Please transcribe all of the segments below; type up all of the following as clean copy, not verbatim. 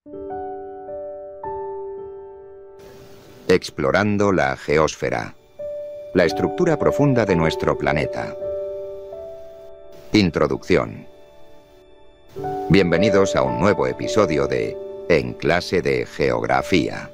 Explorando la geósfera, la estructura profunda de nuestro planeta. Introducción. Bienvenidos a un nuevo episodio de En clase de Geografía.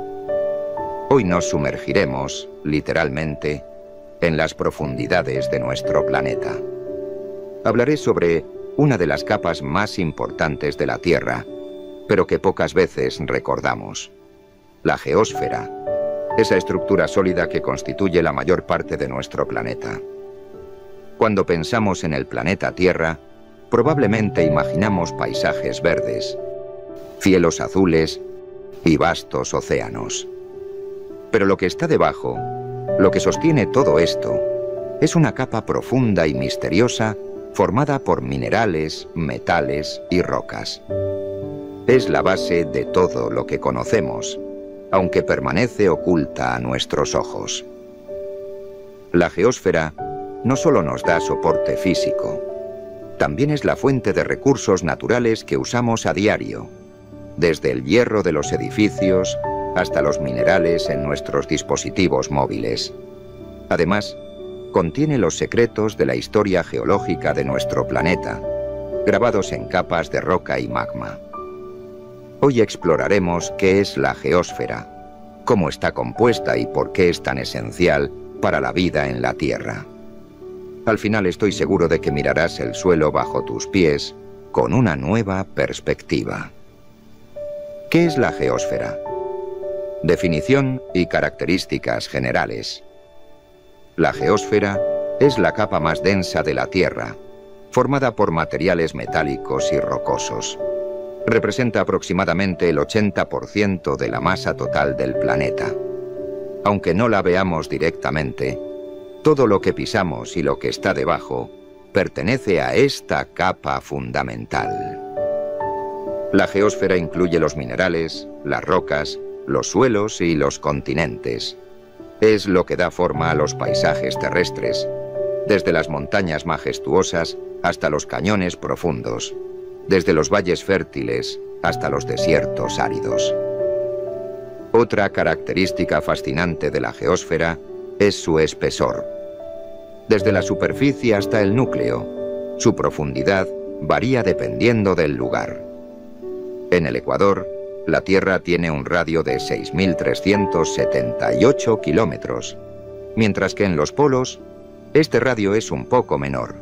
Hoy nos sumergiremos, literalmente, en las profundidades de nuestro planeta. Hablaré sobre una de las capas más importantes de la Tierra, pero que pocas veces recordamos: la geósfera, esa estructura sólida que constituye la mayor parte de nuestro planeta. Cuando pensamos en el planeta Tierra, probablemente imaginamos paisajes verdes, cielos azules y vastos océanos. Pero lo que está debajo, lo que sostiene todo esto, es una capa profunda y misteriosa formada por minerales, metales y rocas. Es la base de todo lo que conocemos, aunque permanece oculta a nuestros ojos. La geósfera no solo nos da soporte físico, también es la fuente de recursos naturales que usamos a diario, desde el hierro de los edificios hasta los minerales en nuestros dispositivos móviles. Además, contiene los secretos de la historia geológica de nuestro planeta, grabados en capas de roca y magma. Hoy exploraremos qué es la geósfera, cómo está compuesta y por qué es tan esencial para la vida en la Tierra. Al final estoy seguro de que mirarás el suelo bajo tus pies con una nueva perspectiva. ¿Qué es la geósfera? Definición y características generales. La geósfera es la capa más densa de la Tierra, formada por materiales metálicos y rocosos. Representa aproximadamente el 80% de la masa total del planeta. Aunque no la veamos directamente, todo lo que pisamos y lo que está debajo pertenece a esta capa fundamental. La geósfera incluye los minerales, las rocas, los suelos y los continentes. Es lo que da forma a los paisajes terrestres, desde las montañas majestuosas hasta los cañones profundos, desde los valles fértiles hasta los desiertos áridos. Otra característica fascinante de la geósfera es su espesor. Desde la superficie hasta el núcleo, su profundidad varía dependiendo del lugar. En el Ecuador, la Tierra tiene un radio de 6.378 kilómetros, mientras que en los polos, este radio es un poco menor,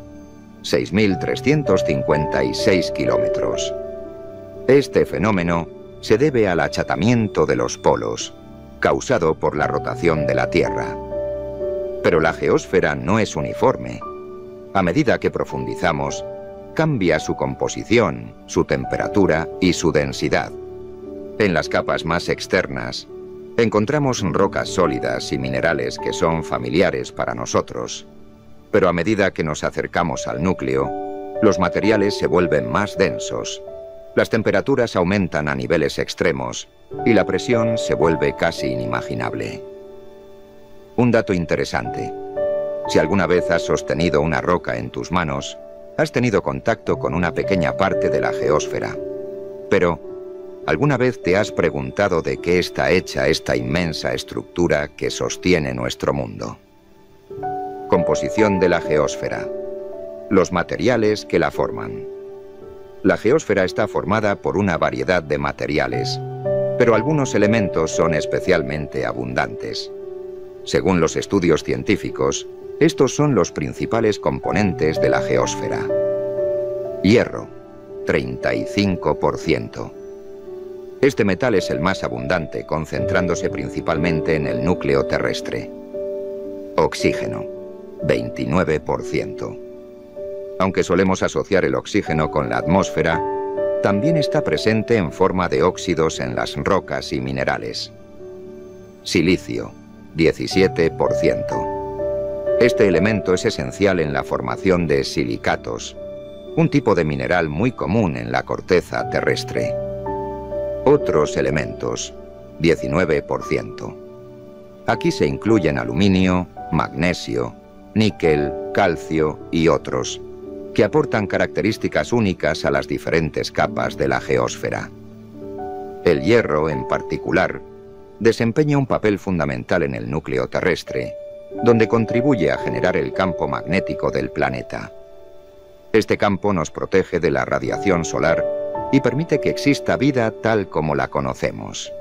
6.356 kilómetros. Este fenómeno se debe al achatamiento de los polos, causado por la rotación de la Tierra. Pero la geósfera no es uniforme. A medida que profundizamos, cambia su composición, su temperatura y su densidad. En las capas más externas, encontramos rocas sólidas y minerales que son familiares para nosotros. Pero a medida que nos acercamos al núcleo, los materiales se vuelven más densos, las temperaturas aumentan a niveles extremos y la presión se vuelve casi inimaginable. Un dato interesante: si alguna vez has sostenido una roca en tus manos, has tenido contacto con una pequeña parte de la geósfera. Pero, ¿alguna vez te has preguntado de qué está hecha esta inmensa estructura que sostiene nuestro mundo? Composición de la geósfera. Los materiales que la forman. La geósfera está formada por una variedad de materiales, pero algunos elementos son especialmente abundantes. Según los estudios científicos, estos son los principales componentes de la geósfera. Hierro, 35%. Este metal es el más abundante, concentrándose principalmente en el núcleo terrestre. Oxígeno, 29%. Aunque solemos asociar el oxígeno con la atmósfera, también está presente en forma de óxidos en las rocas y minerales. Silicio, 17%. Este elemento es esencial en la formación de silicatos, un tipo de mineral muy común en la corteza terrestre. Otros elementos, 19%. Aquí se incluyen aluminio, magnesio, níquel, calcio y otros, que aportan características únicas a las diferentes capas de la geósfera. El hierro, en particular, desempeña un papel fundamental en el núcleo terrestre, donde contribuye a generar el campo magnético del planeta. Este campo nos protege de la radiación solar y permite que exista vida tal como la conocemos.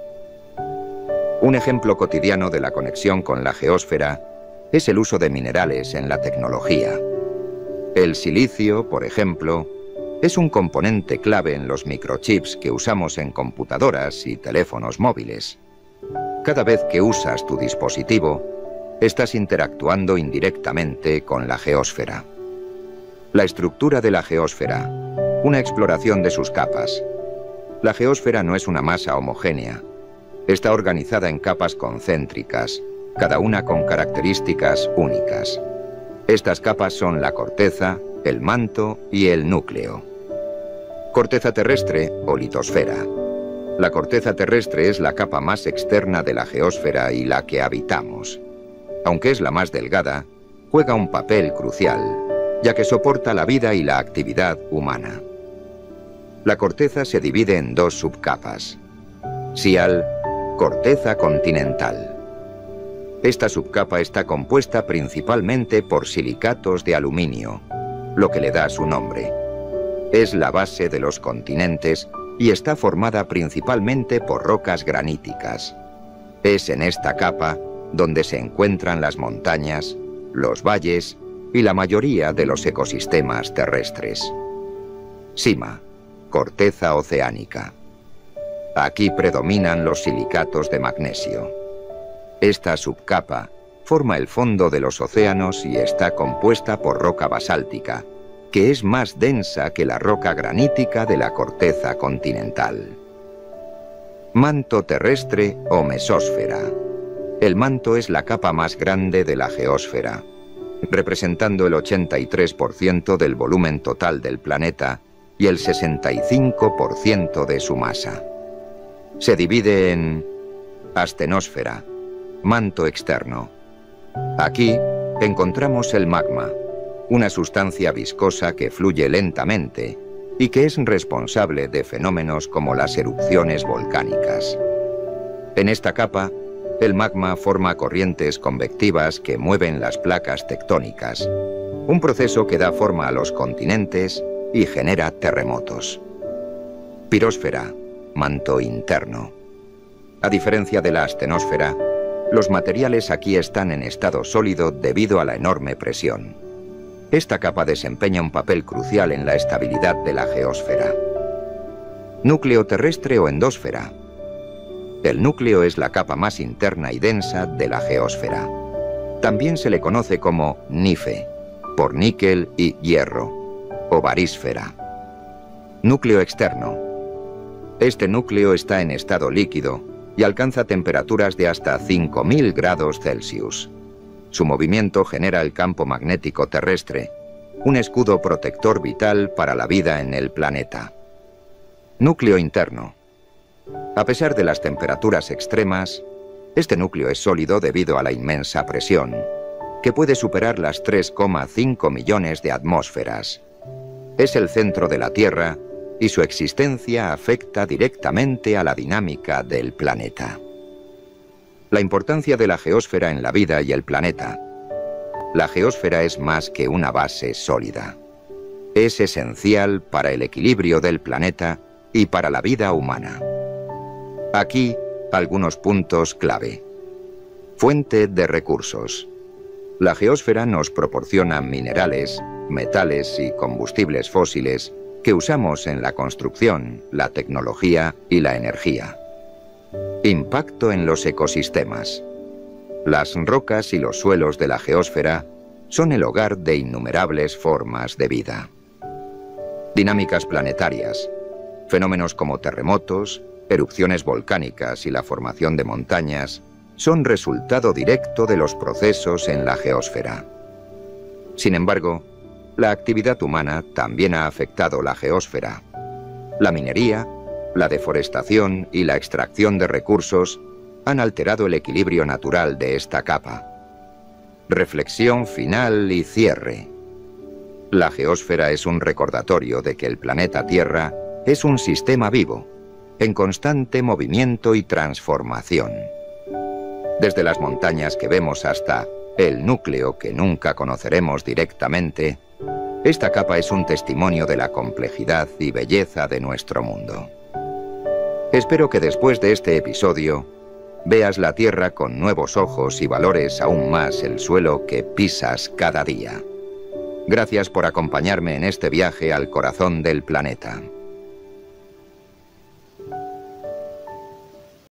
Un ejemplo cotidiano de la conexión con la geósfera es el uso de minerales en la tecnología. El silicio, por ejemplo, es un componente clave en los microchips que usamos en computadoras y teléfonos móviles. Cada vez que usas tu dispositivo, estás interactuando indirectamente con la geósfera. La estructura de la geósfera, una exploración de sus capas. La geósfera no es una masa homogénea. Está organizada en capas concéntricas, cada una con características únicas. Estas capas son la corteza, el manto y el núcleo. Corteza terrestre o litosfera. La corteza terrestre es la capa más externa de la geósfera y la que habitamos. Aunque es la más delgada, juega un papel crucial, ya que soporta la vida y la actividad humana. La corteza se divide en dos subcapas. SIAL, corteza continental. Esta subcapa está compuesta principalmente por silicatos de aluminio, lo que le da su nombre. Es la base de los continentes y está formada principalmente por rocas graníticas. Es en esta capa donde se encuentran las montañas, los valles y la mayoría de los ecosistemas terrestres. Sima, corteza oceánica. Aquí predominan los silicatos de magnesio. Esta subcapa forma el fondo de los océanos y está compuesta por roca basáltica, que es más densa que la roca granítica de la corteza continental. Manto terrestre o mesósfera. El manto es la capa más grande de la geósfera, representando el 83% del volumen total del planeta y el 65% de su masa. Se divide en astenosfera, manto externo. Aquí encontramos el magma, una sustancia viscosa que fluye lentamente y que es responsable de fenómenos como las erupciones volcánicas. En esta capa, el magma forma corrientes convectivas que mueven las placas tectónicas, un proceso que da forma a los continentes y genera terremotos. Pirósfera, manto interno. A diferencia de la astenosfera, los materiales aquí están en estado sólido debido a la enorme presión. Esta capa desempeña un papel crucial en la estabilidad de la geósfera. Núcleo terrestre o endósfera. El núcleo es la capa más interna y densa de la geósfera. También se le conoce como NIFE, por níquel y hierro, o barísfera. Núcleo externo. Este núcleo está en estado líquido y alcanza temperaturas de hasta 5000 grados Celsius. Su movimiento genera el campo magnético terrestre, un escudo protector vital para la vida en el planeta. Núcleo interno. A pesar de las temperaturas extremas, este núcleo es sólido debido a la inmensa presión, que puede superar las 3,5 millones de atmósferas. Es el centro de la Tierra y su existencia afecta directamente a la dinámica del planeta. La importancia de la geósfera en la vida y el planeta. La geósfera es más que una base sólida. Es esencial para el equilibrio del planeta y para la vida humana. Aquí, algunos puntos clave. Fuente de recursos. La geósfera nos proporciona minerales, metales y combustibles fósiles que usamos en la construcción, la tecnología y la energía. Impacto en los ecosistemas. Las rocas y los suelos de la geósfera son el hogar de innumerables formas de vida. Dinámicas planetarias. Fenómenos como terremotos, erupciones volcánicas y la formación de montañas son resultado directo de los procesos en la geósfera. Sin embargo, la actividad humana también ha afectado la geósfera. La minería, la deforestación y la extracción de recursos han alterado el equilibrio natural de esta capa. Reflexión final y cierre. La geósfera es un recordatorio de que el planeta Tierra es un sistema vivo, en constante movimiento y transformación. Desde las montañas que vemos hasta el núcleo que nunca conoceremos directamente, esta capa es un testimonio de la complejidad y belleza de nuestro mundo. Espero que después de este episodio veas la Tierra con nuevos ojos y valores aún más el suelo que pisas cada día. Gracias por acompañarme en este viaje al corazón del planeta.